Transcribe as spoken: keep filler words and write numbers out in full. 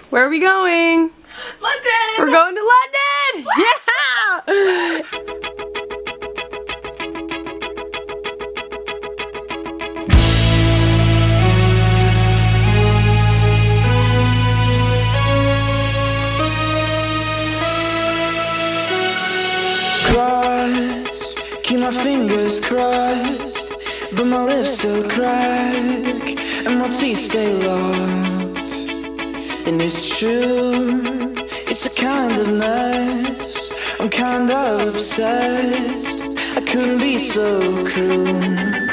Where are we going? London! We're going to London! Yeah! Crossed, keep my fingers crossed, but my lips still crack and my teeth stay locked. And it's true, it's a kind of mess. I'm kind of obsessed. I couldn't be so cruel.